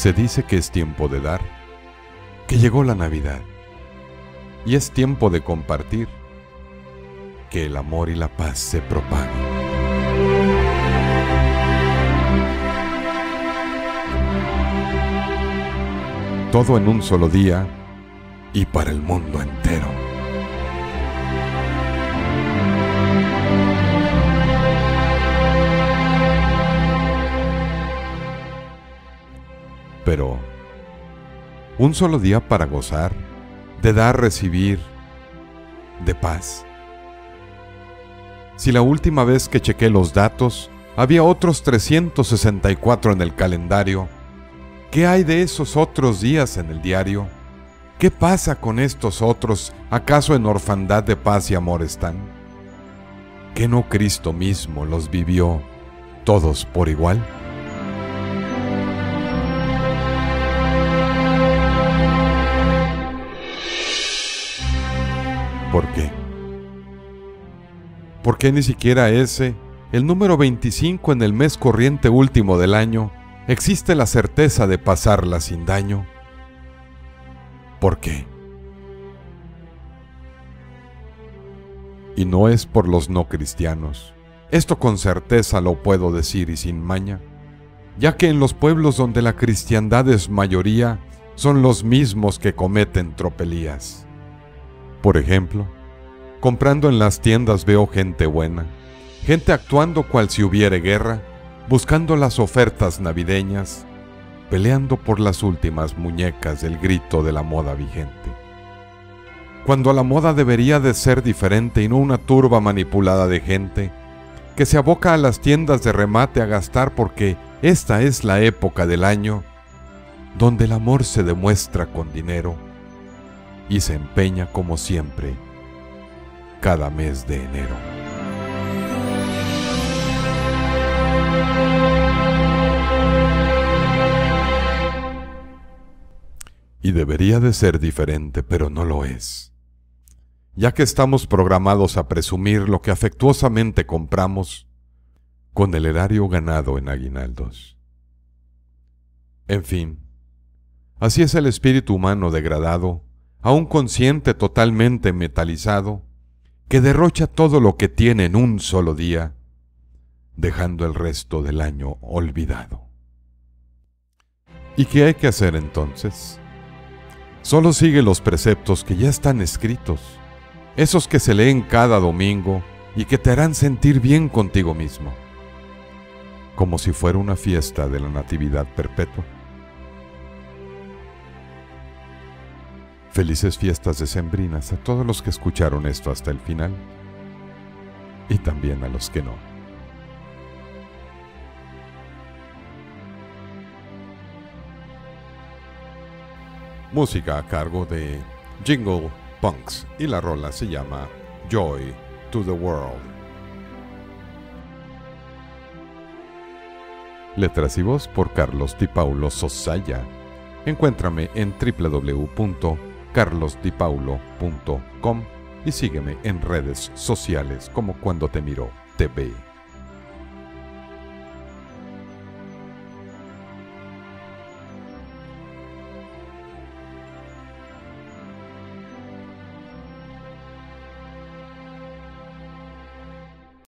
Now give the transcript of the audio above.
Se dice que es tiempo de dar, que llegó la Navidad, y es tiempo de compartir, que el amor y la paz se propaguen. Todo en un solo día y para el mundo entero. Pero, un solo día para gozar, de dar, recibir, de paz. Si la última vez que chequé los datos, había otros 364 en el calendario, ¿qué hay de esos otros días en el diario? ¿Qué pasa con estos otros? ¿Acaso en orfandad de paz y amor están? ¿Que no Cristo mismo los vivió todos por igual? ¿Por qué? ¿Por qué ni siquiera ese, el número 25 en el mes corriente último del año, existe la certeza de pasarla sin daño? ¿Por qué? Y no es por los no cristianos. Esto con certeza lo puedo decir y sin maña, ya que en los pueblos donde la cristiandad es mayoría, son los mismos que cometen tropelías. Por ejemplo, comprando en las tiendas veo gente buena, gente actuando cual si hubiere guerra, buscando las ofertas navideñas, peleando por las últimas muñecas del grito de la moda vigente. Cuando la moda debería de ser diferente y no una turba manipulada de gente que se aboca a las tiendas de remate a gastar porque esta es la época del año donde el amor se demuestra con dinero y se empeña como siempre cada mes de enero. Y debería de ser diferente, pero no lo es, ya que estamos programados a presumir lo que afectuosamente compramos con el erario ganado en aguinaldos. En fin, así es el espíritu humano degradado, aún consciente totalmente metalizado, que derrocha todo lo que tiene en un solo día, dejando el resto del año olvidado. ¿Y qué hay que hacer entonces? Solo sigue los preceptos que ya están escritos, esos que se leen cada domingo y que te harán sentir bien contigo mismo, como si fuera una fiesta de la Natividad Perpetua. Felices fiestas decembrinas a todos los que escucharon esto hasta el final y también a los que no. Música a cargo de Jingle Punks y la rola se llama Joy to the World. Letras y voz por Carlos Di Paulo Sosaya. Encuéntrame en www.carlosdipaulo.com y sígueme en redes sociales como Cuando Te Miro TV.